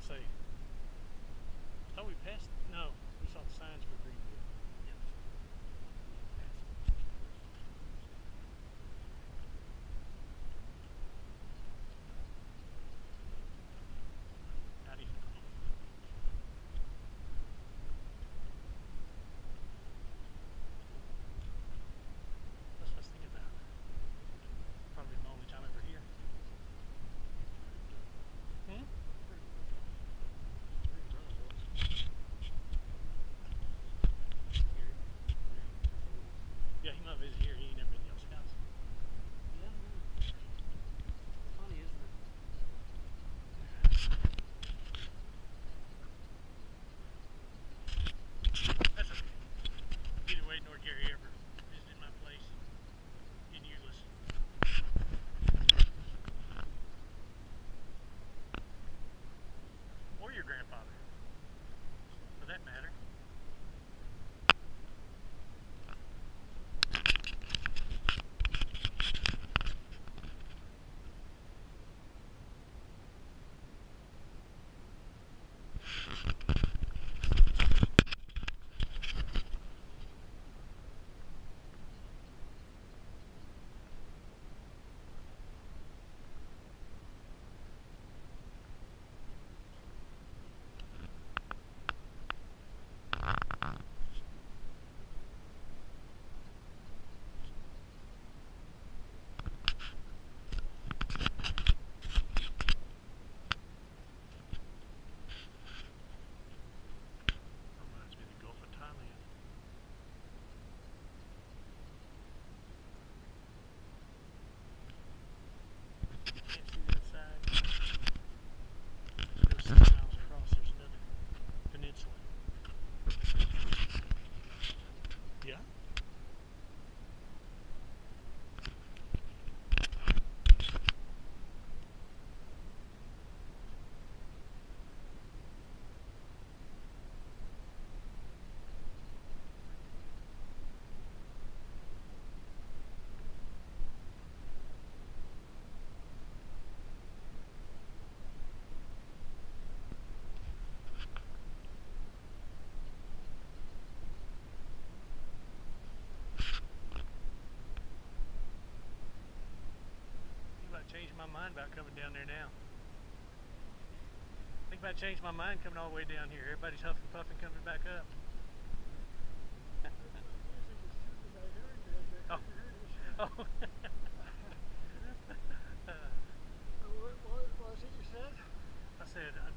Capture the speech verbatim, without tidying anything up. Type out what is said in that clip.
say? I thought we passed. No, we saw the signs we agreed with. Yep. Howdy. That's what I was thinking about. Probably the only time ever here. Hmm? Yeah, he might visit here. He ain't never been to y'all's house. Yeah, funny, isn't it? That's okay. Either way, nor Gary ever visited my place in Euless. Or your grandfather, for that matter. Reminds me of the Gulf of Thailand. You can't see the inside. Go six miles across, there's another peninsula. Yeah? Think about changing my mind about coming down there now. Think about changing my mind coming all the way down here. Everybody's huffing puffing coming back up. Oh. Oh. What, what was it you said? I said, I